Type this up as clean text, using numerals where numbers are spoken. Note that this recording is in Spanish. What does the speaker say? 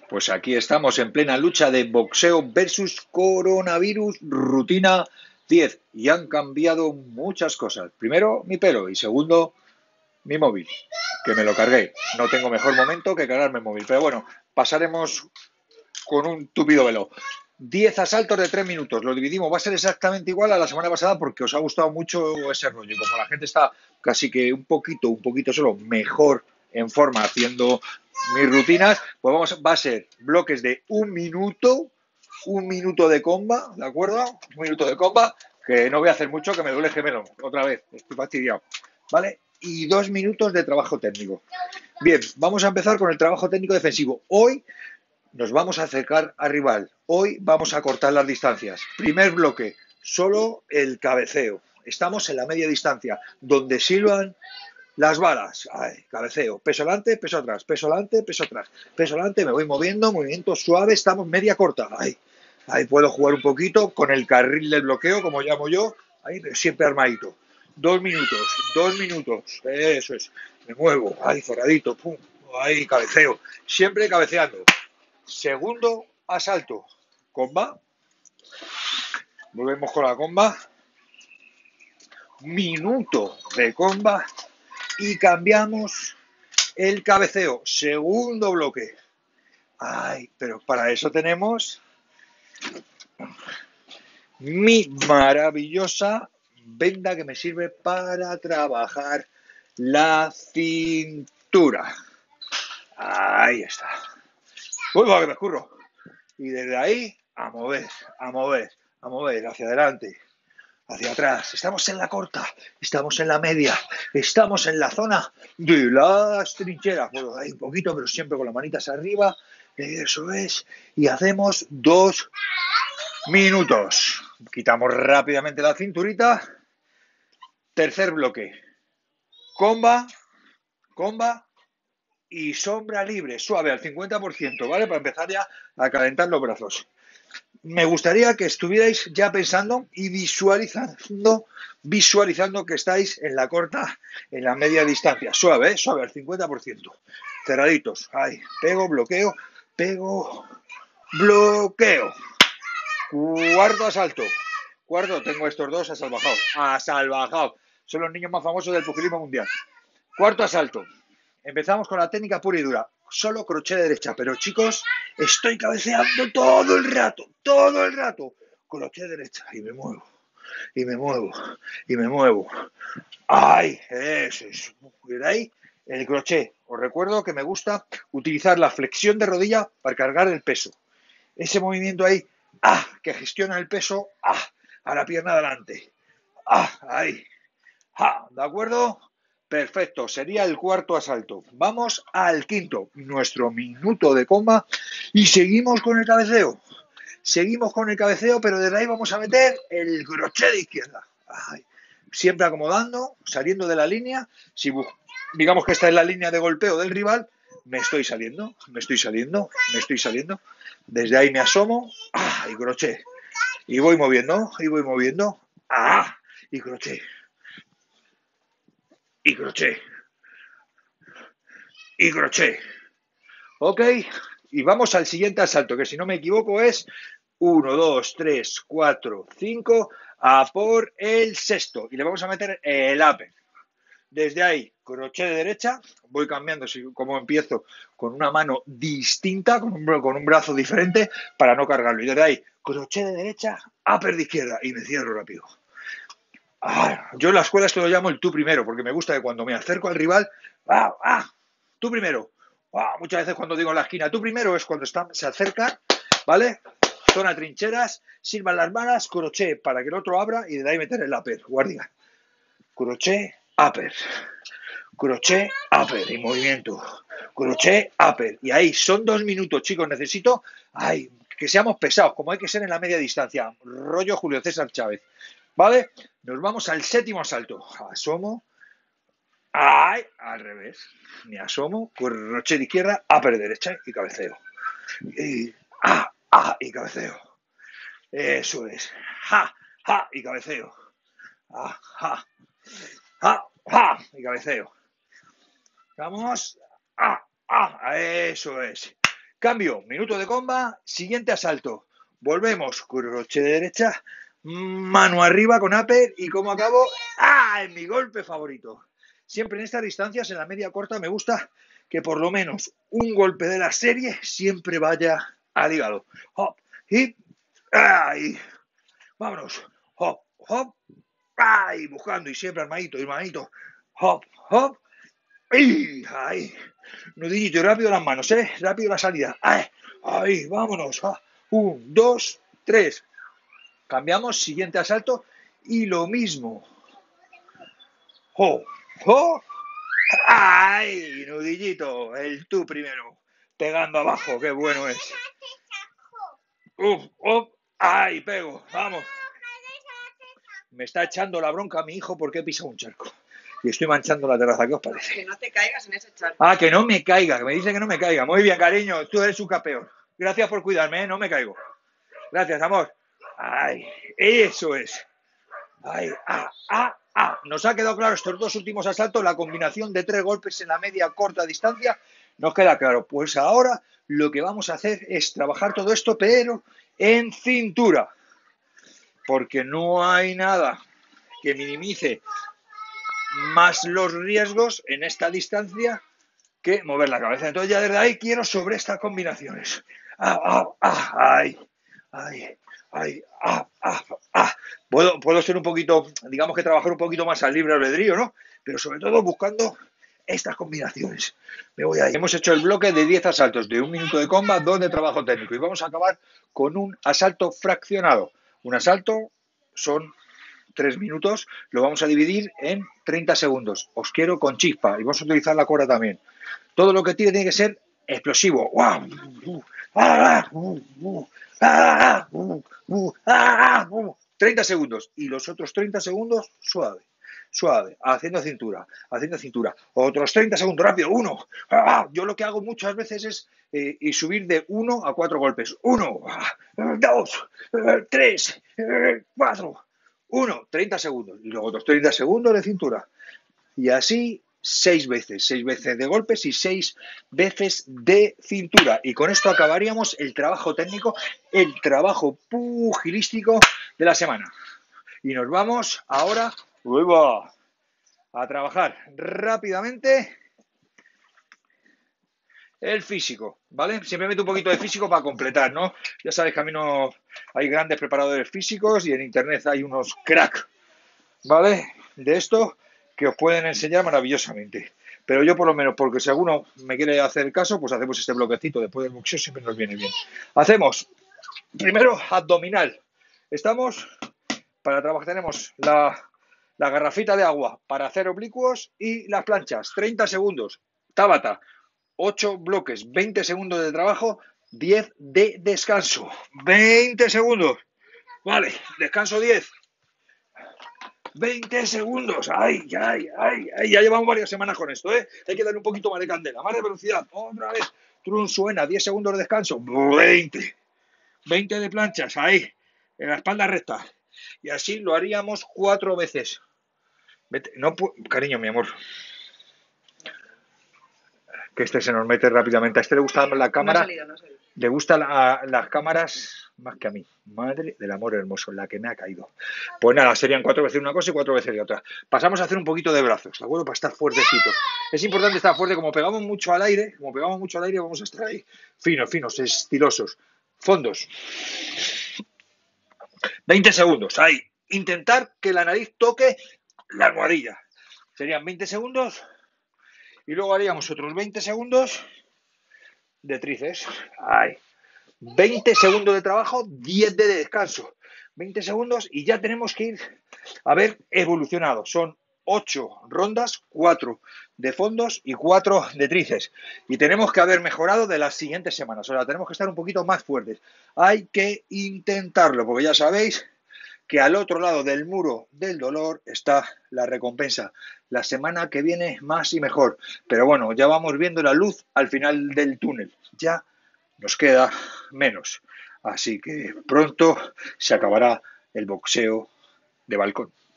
Pues aquí estamos en plena lucha de boxeo versus coronavirus, rutina 10. Y han cambiado muchas cosas. Primero, mi pelo. Y segundo, mi móvil, que me lo cargué. No tengo mejor momento que cargarme el móvil. Pero bueno, pasaremos con un tupido velo. 10 asaltos de 3 minutos. Lo dividimos. Va a ser exactamente igual a la semana pasada porque os ha gustado mucho ese rollo. Y como la gente está casi que un poquito solo mejor en forma haciendo mis rutinas, pues va a ser bloques de un minuto de comba, ¿de acuerdo? Un minuto de comba, que no voy a hacer mucho, que me duele el gemelo, otra vez, estoy fastidiado, ¿vale? Y 2 minutos de trabajo técnico. Bien, vamos a empezar con el trabajo técnico defensivo. Hoy nos vamos a acercar al rival. Hoy vamos a cortar las distancias. Primer bloque, solo el cabeceo. Estamos en la media distancia, donde silban las balas. Ay, cabeceo. Peso adelante, peso atrás. Peso adelante, peso atrás. Peso adelante, me voy moviendo, movimiento suave, estamos media corta. Ay, ahí puedo jugar un poquito con el carril del bloqueo, como llamo yo. Ahí, siempre armadito. 2 minutos, 2 minutos. Eso es. Me muevo. Ahí, cerradito. Pum. Ahí, cabeceo. Siempre cabeceando. Segundo asalto. Comba. Volvemos con la comba. Minuto de comba. Y cambiamos el cabeceo. Segundo bloque. Ay, pero para eso tenemos mi maravillosa venda que me sirve para trabajar la cintura. Ahí está. Uy, va, que me escurro. Y desde ahí a mover, a mover, a mover hacia adelante, hacia atrás. Estamos en la corta, estamos en la media, estamos en la zona de las trincheras. Bueno, hay un poquito, pero siempre con las manitas arriba. Eso es. Y hacemos 2 minutos. Quitamos rápidamente la cinturita. Tercer bloque. Comba, comba y sombra libre, suave al 50%, ¿vale? Para empezar ya a calentar los brazos. Me gustaría que estuvierais ya pensando y visualizando que estáis en la corta, en la media distancia. Suave, suave, al 50%. Cerraditos. Ahí, pego, bloqueo, pego, bloqueo. Cuarto asalto. Cuarto, tengo estos dos a salvajado. A salvajado. Son los niños más famosos del pugilismo mundial. Cuarto asalto. Empezamos con la técnica pura y dura. Solo crochet de derecha. Pero chicos, estoy cabeceando todo el rato. Todo el rato. Crochet de derecha. Y me muevo. Y me muevo. Y me muevo. ¡Ay! Eso es. ¿Veis? El crochet. Os recuerdo que me gusta utilizar la flexión de rodilla para cargar el peso. Ese movimiento ahí. ¡Ah! Que gestiona el peso. ¡Ah! A la pierna adelante. ¡Ah! Ahí. ¡Ah! ¿De acuerdo? Perfecto, sería el cuarto asalto. Vamos al quinto, nuestro minuto de comba y seguimos con el cabeceo. Seguimos con el cabeceo, pero desde ahí vamos a meter el crochet de izquierda. Ay, siempre acomodando, saliendo de la línea. Si digamos que esta es la línea de golpeo del rival, me estoy saliendo, me estoy saliendo, me estoy saliendo. Desde ahí me asomo, y crochet. Y voy moviendo, y crochet. Y crochet. Y crochet. Ok, y vamos al siguiente asalto, que si no me equivoco es 1, 2, 3, 4, 5, a por el sexto. Y le vamos a meter el upper. Desde ahí, crochet de derecha, voy cambiando como empiezo con una mano distinta, con un brazo diferente, para no cargarlo. Y desde ahí, crochet de derecha, upper de izquierda, y me cierro rápido. Yo en la escuela esto lo llamo el tú primero, porque me gusta que cuando me acerco al rival, tú primero. Muchas veces cuando digo en la esquina, tú primero es cuando se acerca, ¿vale? Zona trincheras, sirvan las manos, crochet para que el otro abra y de ahí meter el upper, guardia. Crochet, upper. Crochet, upper y movimiento. Crochet, upper. Y ahí son 2 minutos, chicos. Necesito que seamos pesados, como hay que ser en la media distancia. Rollo Julio César Chávez. ¿Vale? Nos vamos al séptimo asalto. Asomo. Al revés. Me asomo. Crochet de izquierda, upper de derecha y cabeceo. Y cabeceo. Eso es. Y cabeceo. Y cabeceo. Vamos. Eso es. Cambio, minuto de comba, siguiente asalto. Volvemos, crochet de derecha, mano arriba con upper y como acabo, ¡ah! En mi golpe favorito. Siempre en estas distancias, en la media corta, me gusta que por lo menos un golpe de la serie siempre vaya al hígado. Hop, hip, ¡ay! Vámonos, hop, hop, ¡ay! Buscando y siempre armadito, hop, hop, ¡ay! ¡Ay! Nudillito y rápido las manos, rápido la salida. ¡Ay! ¡Ay! Vámonos. 1, 2, 3. Cambiamos, siguiente asalto y lo mismo. ¡Oh! ¡Oh! ¡Ay! Nudillito, el tú primero. Pegando abajo, qué bueno es. ¡Uf! ¡Uf! ¡Ay! Pego, vamos. Me está echando la bronca a mi hijo porque he pisado un charco. Y estoy manchando la terraza, ¿qué os parece? Que no te caigas en ese charco. Ah, que no me caiga, que me dice que no me caiga. Muy bien, cariño, tú eres un campeón. Gracias por cuidarme, no me caigo. Gracias, amor. Ay, eso es. Ay, Nos ha quedado claro estos dos últimos asaltos, la combinación de 3 golpes en la media corta distancia. Nos queda claro. Pues ahora lo que vamos a hacer es trabajar todo esto, pero en cintura. Porque no hay nada que minimice más los riesgos en esta distancia que mover la cabeza. Entonces ya desde ahí quiero sobre estas combinaciones. Ay. Puedo ser un poquito, digamos que trabajar un poquito más al libre albedrío, ¿no? Pero sobre todo buscando estas combinaciones. Me voy ahí. Hemos hecho el bloque de 10 asaltos de 1 minuto de comba, 2 de trabajo técnico y vamos a acabar con un asalto fraccionado. Un asalto son 3 minutos, lo vamos a dividir en 30 segundos. Os quiero con chispa y vamos a utilizar la cuerda también. Todo lo que tire tiene que ser explosivo. 30 segundos. Y los otros 30 segundos suave, haciendo cintura. Otros 30 segundos, rápido, 1. Yo lo que hago muchas veces es subir de 1 a 4 golpes. 1, 2, 3, 4. 1, 30 segundos. Y luego otros 30 segundos de cintura. Y así 6 veces. 6 veces de golpes y 6 veces de cintura. Y con esto acabaríamos el trabajo técnico, el trabajo pugilístico de la semana. Y nos vamos ahora a trabajar rápidamente el físico, ¿vale? Siempre meto un poquito de físico para completar, ¿no? Ya sabéis que a mí no hay grandes preparadores físicos y en internet hay unos crack, ¿vale? De esto que os pueden enseñar maravillosamente. Pero yo por lo menos, porque si alguno me quiere hacer caso, pues hacemos este bloquecito después del boxeo, siempre nos viene bien. Hacemos primero abdominal. Estamos para trabajar, tenemos la garrafita de agua para hacer oblicuos y las planchas, 30 segundos. Tabata, 8 bloques, 20 segundos de trabajo, 10 de descanso. 20 segundos. Vale, descanso 10. 20 segundos. Ay. Ya llevamos varias semanas con esto, ¿eh? Hay que darle un poquito más de candela, más de velocidad. Otra vez. Trun suena, 10 segundos de descanso. 20. 20 de planchas, ahí. En la espalda recta. Y así lo haríamos 4 veces. Vete, no, cariño, mi amor. Que este se nos mete rápidamente. A este le gusta la cámara. No ha salido. Le gustan las cámaras más que a mí. Madre del amor hermoso, la que me ha caído. Pues nada, serían 4 veces una cosa y 4 veces de otra. Pasamos a hacer un poquito de brazos, ¿de acuerdo? Para estar fuertecitos. Es importante estar fuerte. Como pegamos mucho al aire, vamos a estar ahí finos, estilosos. Fondos. 20 segundos. Ahí. Intentar que la nariz toque la almohadilla. Serían 20 segundos. Y luego haríamos otros 20 segundos de tríceps. Ahí. 20 segundos de trabajo, 10 de descanso. 20 segundos y ya tenemos que ir a ver evolucionado. Son 8 rondas, 4 de fondos y 4 de tríceps. Y tenemos que haber mejorado de las siguientes semanas. Ahora tenemos que estar un poquito más fuertes. Hay que intentarlo, porque ya sabéis que al otro lado del muro del dolor está la recompensa. La semana que viene más y mejor. Pero bueno, ya vamos viendo la luz al final del túnel. Ya nos queda menos. Así que pronto se acabará el boxeo de balcón.